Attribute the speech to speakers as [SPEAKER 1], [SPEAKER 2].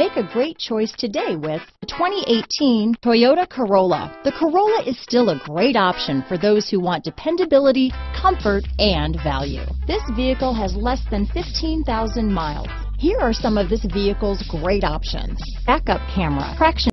[SPEAKER 1] Make a great choice today with the 2018 Toyota Corolla. The Corolla is still a great option for those who want dependability, comfort, and value. This vehicle has less than 15,000 miles. Here are some of this vehicle's great options: backup camera, traction